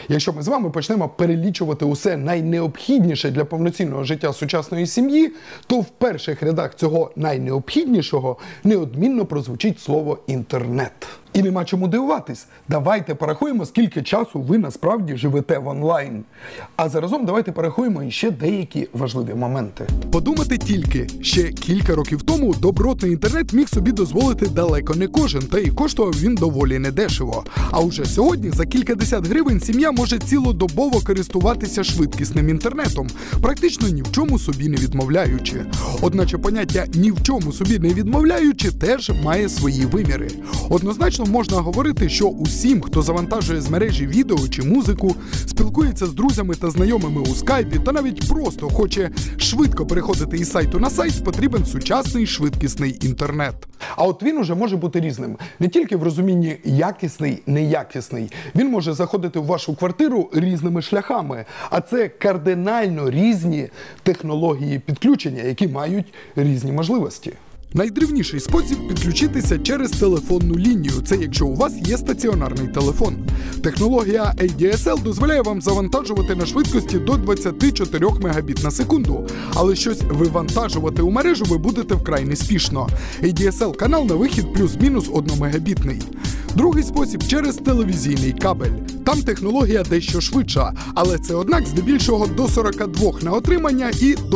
Якщо ми з вами почнемо перелічувати усе найнеобхідніше для повноцінного життя сучасної сім'ї, то в перших рядах цього найнеобхіднішого неодмінно прозвучить слово «інтернет». І нема чому дивуватись. Давайте порахуємо, скільки часу ви насправді живете в онлайн. А заразом давайте порахуємо іще деякі важливі моменти. Подумати тільки, ще кілька років тому добротний інтернет міг собі дозволити далеко не кожен, та й коштував він доволі недешево. А уже сьогодні за кількадесят гривень сім'я може цілодобово користуватися швидкісним інтернетом, практично ні в чому собі не відмовляючи. Одначе поняття «ні в чому собі не відмовляючи» теж має свої виміри. Однозначно можна говорити, що усім, хто завантажує з мережі відео чи музику, спілкується з друзями та знайомими у скайпі та навіть просто хоче швидко переходити із сайту на сайт, потрібен сучасний швидкісний інтернет. А от він уже може бути різним. Не тільки в розумінні якісний, неякісний. Він може заходити в вашу квартиру різними шляхами. А це кардинально різні технології підключення, які мають різні можливості. Найдревніший спосіб підключитися через телефонну лінію. Це якщо у вас є стаціонарний телефон. Технологія ADSL дозволяє вам завантажувати на швидкості до 24 Мбіт на секунду. Але щось вивантажувати у мережу ви будете вкрай неспішно. ADSL-канал на вихід плюс-мінус 1 Мбітний. Другий спосіб – через телевізійний кабель. Там технологія дещо швидша, але це однак здебільшого до 42 на отримання і до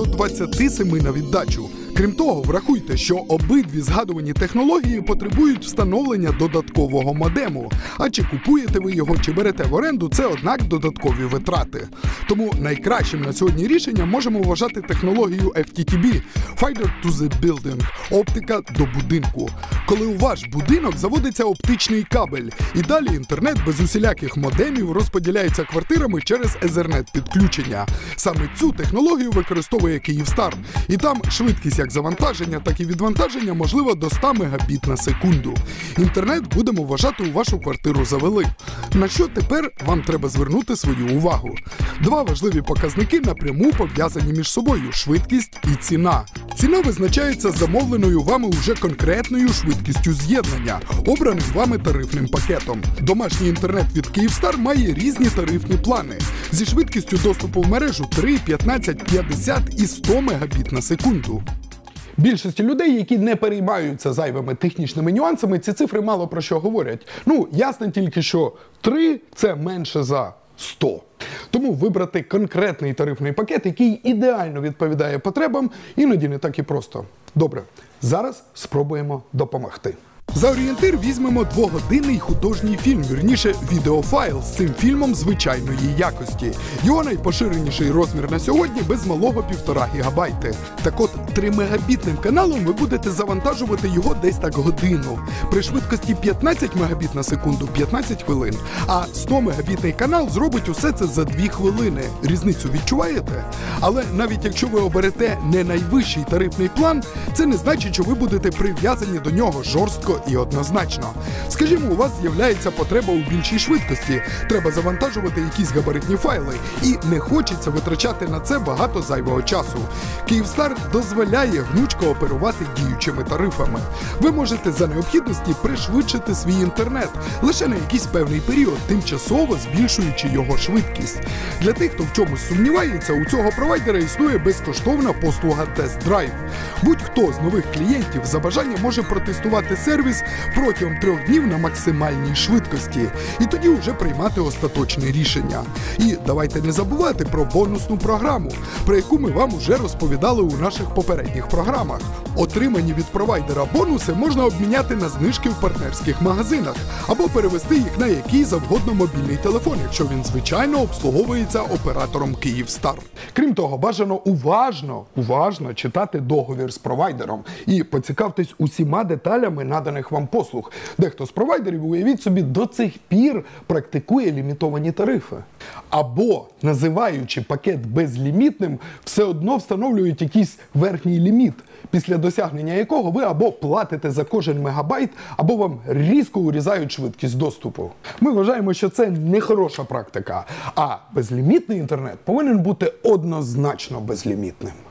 27 на віддачу. Крім того, врахуйте, що обидві згадувані технології потребують встановлення додаткового модему. А чи купуєте ви його, чи берете в оренду – це однак додаткові витрати. Тому найкращим на сьогодні рішенням можемо вважати технологію FTTB – Fiber to the Building – оптика до будинку. Коли у ваш будинок заводиться оптичний кабель, і далі інтернет без усіляких модемів розподіляється квартирами через Ethernet-підключення. Саме цю технологію використовує Київстар. І там швидкість як завантаження, так і відвантаження можливо до 100 Мбіт на секунду. Інтернет будемо вважати у вашу квартиру завели. На що тепер вам треба звернути свою увагу? Два важливі показники напряму пов'язані між собою – швидкість і ціна. Ціна визначається замовленою вами уже конкретною швидкістю з'єднання, обраним вами тарифним пакетом. Домашній інтернет від Київстар має різні тарифні плани зі швидкістю доступу в мережу 3, 15, 50 і 100 Мбіт на секунду. Більшості людей, які не переймаються зайвими технічними нюансами, ці цифри мало про що говорять. Ясно тільки, що 3 – це менше за 100. Тому вибрати конкретний тарифний пакет, який ідеально відповідає потребам, іноді не так і просто. Добре, зараз спробуємо допомогти. За орієнтир візьмемо двогодинний художній фільм, вірніше відеофайл з цим фільмом звичайної якості. Його найпоширеніший розмір на сьогодні без малого 1,5 гігабайти. Так от, 3 мегабітним каналом ви будете завантажувати його десь так годину. При швидкості 15 Мбіт на секунду – 15 хвилин. А 100 мегабітний канал зробить усе це за 2 хвилини. Різницю відчуваєте? Але навіть якщо ви оберете не найвищий тарифний план, це не значить, що ви будете прив'язані до нього жорстко і однозначно. Скажімо, у вас з'являється потреба у більшій швидкості, треба завантажувати якісь габаритні файли, і не хочеться витрачати на це багато зайвого часу. Київстар дозволяє гнучко оперувати діючими тарифами. Ви можете за необхідності пришвидшити свій інтернет, лише на якийсь певний період, тимчасово збільшуючи його швидкість. Для тих, хто в чомусь сумнівається, у цього провайдера існує безкоштовна послуга тест-драйв. Будь-хто з нових клієнтів за бажанням може протестувати сервіс протягом 3 днів на максимальній швидкості. І тоді вже приймати остаточне рішення. І давайте не забувати про бонусну програму, про яку ми вам уже розповідали у наших попередніх програмах. Отримані від провайдера бонуси можна обміняти на знижки в партнерських магазинах або перевести їх на який завгодно мобільний телефон, якщо він, звичайно, обслуговується оператором Київстар. Крім того, бажано уважно читати договір з провайдером і поцікавтесь усіма деталями наданих вам послуг. Дехто з провайдерів, уявіть собі, до цих пір практикує лімітовані тарифи. Або, називаючи пакет безлімітним, все одно встановлюють якийсь верхній ліміт, після досягнення якого ви або платите за кожен мегабайт, або вам різко урізають швидкість доступу. Ми вважаємо, що це не хороша практика, а безлімітний інтернет повинен бути однозначно безлімітним.